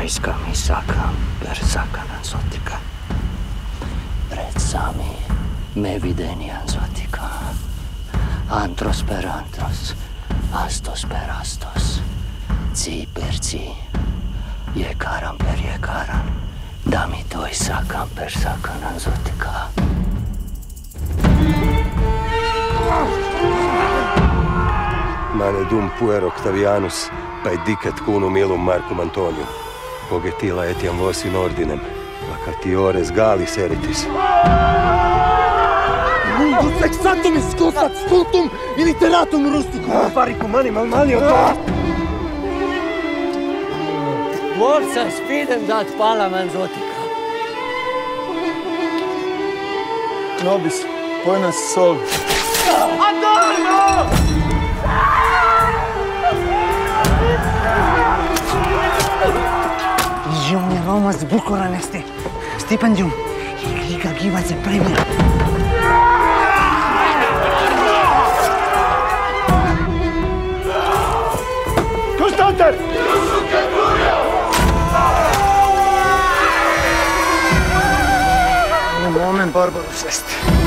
Aiskami sakam per sakanan zotika. Pred sami me videnian zotika. Antros per antros, astos per astos, ci per ci, jekaran per jekaran, da mi toj sakam per sakanan zotika. Mane dum puer Octavianus, paedicet cunum illum Marcum Antonium, pogetila etiam vos in ordinem, vacatiores Galis eritis. Mundus exatum iscusat stultum in literatum rusticum. Faricum animal manio. Vorsa spidem dat palaman zotika. Nobis, poenas sol. Adorno! Legione Romas bucuran este. Stipendium. Liga givas a premium. Constanter! Un moment barbarus est.